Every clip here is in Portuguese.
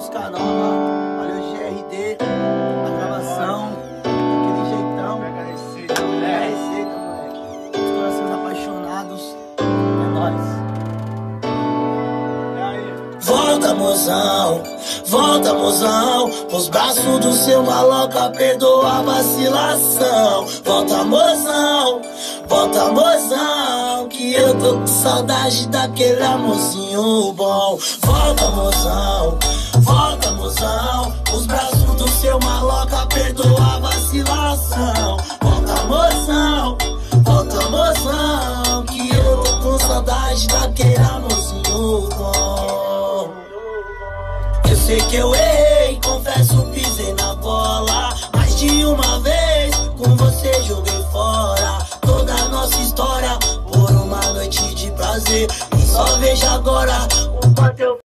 música nova, olha o GRD, a gravação, daquele jeitão. Receita, moleque. Os corações apaixonados, é nóis. Volta, mozão, os braços do seu maloca, perdoa a vacilação. Volta, mozão, que eu tô com saudade daquele amorzinho bom. Volta, mozão, os braços do seu maloca, perdoa a vacilação. Volta, mozão, que eu tô com saudade daquele amorzinho bom. Eu sei que eu errei, confesso, pisei na bola mais de uma vez, com você joguei fora toda a nossa história por uma noite de prazer. E só vejo agora o quanto eu...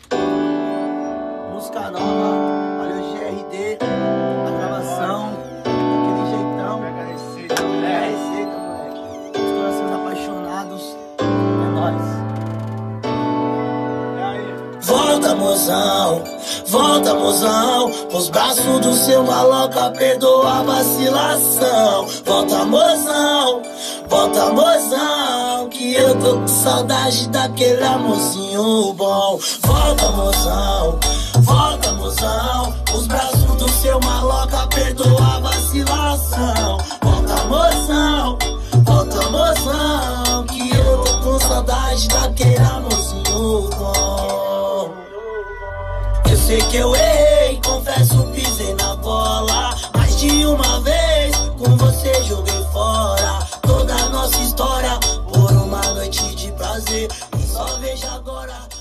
Música nova, olha o GRD, a gravação, daquele jeitão. Receita, moleque. Os corações apaixonados, é nóis. Volta, mozão, os braços do seu maloca, perdoa a vacilação. Volta, mozão, que eu tô com saudade daquele amorzinho bom. Volta, mozão, os braços do seu maloca, perdoa a vacilação. Volta, mozão, que eu tô com saudade daquele amorzinho bom. Eu sei que eu errei, confesso, pisei na bola mais de uma vez, com você joguei fora toda a nossa história por uma noite de prazer. E só vejo agora